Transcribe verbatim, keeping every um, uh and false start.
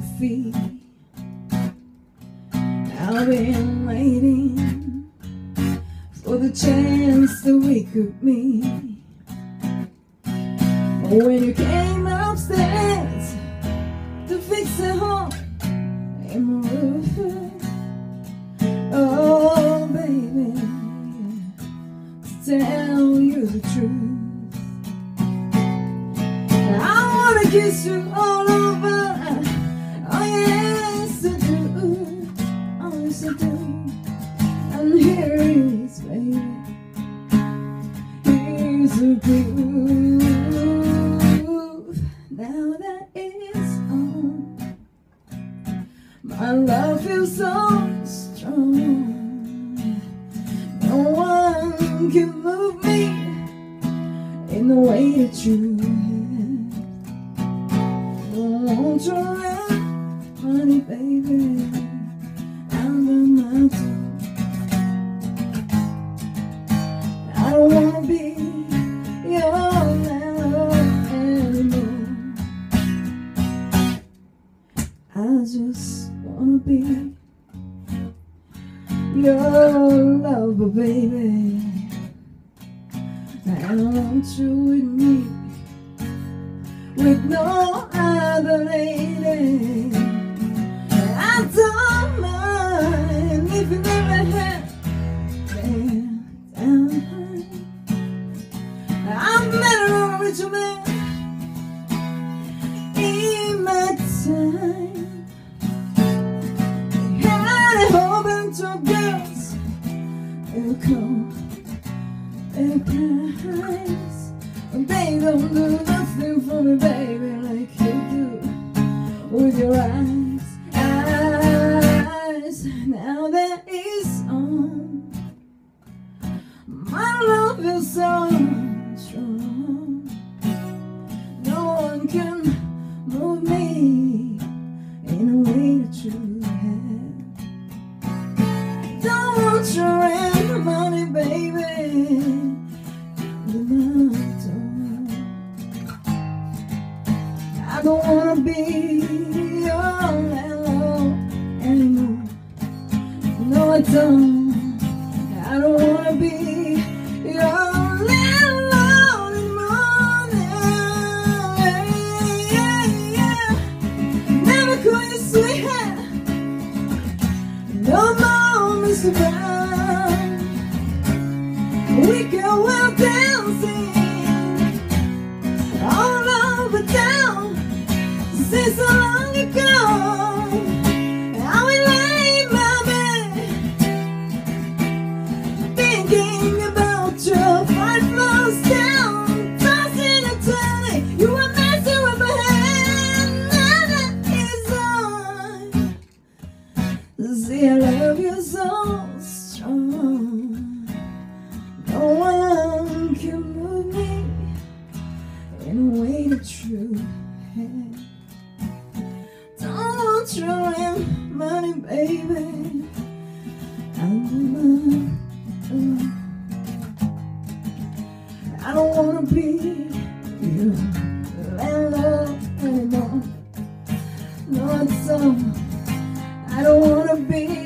feet. I've been waiting for the chance that we could meet. When you came upstairs to fix the hole in my roof, oh baby, to tell you the truth, I wanna kiss you all over. Oh yes I do, oh yes I do. And here is, baby, here's the proof. Now that it's on, my love feels so strong. No one can move me in the way that you have. Won't you run, honey, baby, under my door? I don't wanna be your landlord anymore. I just wanna be your lover, baby. I want you with me, with no other lady. I don't mind if you never had been down. I've met a richer man in my time. Had a whole bunch of girls who come and price, but they don't do nothing for me, baby, like you do with your eyes, eyes. Now that it's on, my love is so strong. No one can move me in a way that you have. Don't want your rent money, baby, I don't wanna be your landlord anymore. No, I don't. I don't wanna be your landlord anymore. Yeah, yeah, yeah. Never call you sweetheart no more, Mister Brown. We go out dancing all over town. Since so long ago, I will lay in my bed, thinking about your five floors down, tossing and turning. You were messing with my hand. Now that it's on, see, I love you so strong. No one can move me in a way that you have. Don't want your rent money, baby, under my door. I don't wanna be your landlord anymore. No, I don't. I don't wanna be